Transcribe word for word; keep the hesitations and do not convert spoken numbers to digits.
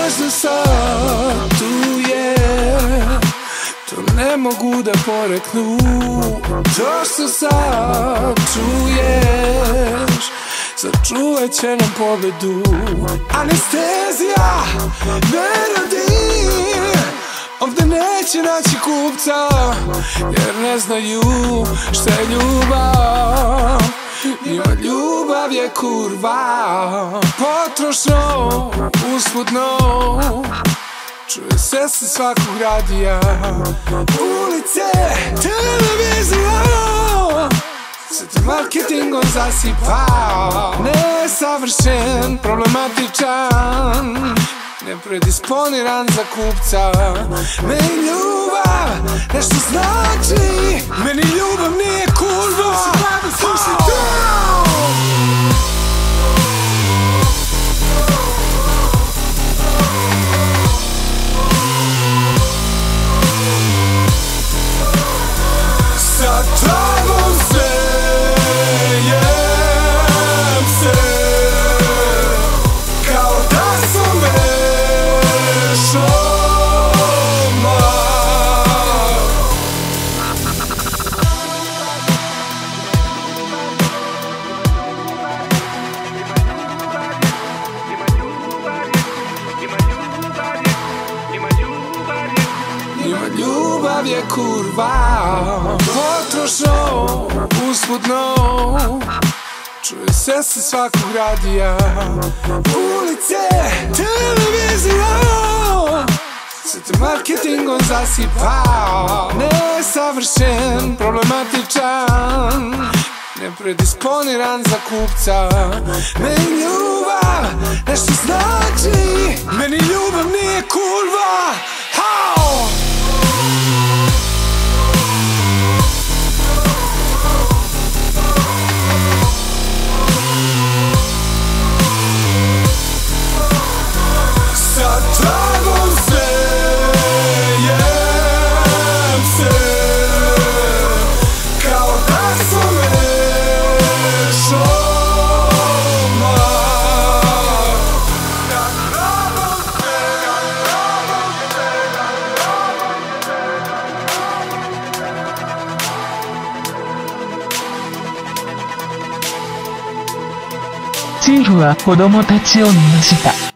možda sad tu je, to ne mogu da poreknu. To što sad čuješ sačuvat će nam pobedu. Anestezija ne radi, ovde neće naći kupca, jer ne znaju šta je ljubav. Njima ljubav je kurva, potrošno, usputno, čuje se sa svakog radija. Ulice, televizija se te marketingom zasipa. Nesavršen, problematičan, nepredisponiran za kupca. Meni ljubav nešto znači, meni ljubav nije kurva. Slušaj to! Sa tobom smejem se kao da sam već odmah. Njima ljubav je kurva, potrošno, usputno, čuje se sa svakog radija. Ulice, televizija se te marketingom zasipa. Nesavršen, problematičan, nepredisponiran za kupca. Meni ljubav nešto znači, meni ljubav nije kurva. Hao! Sa tobom smejem se kao da sam već odmah. 政府は子供たちを見ました。